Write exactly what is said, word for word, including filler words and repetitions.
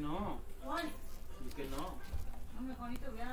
no. Juan, Y que no. no me Juanito, voy a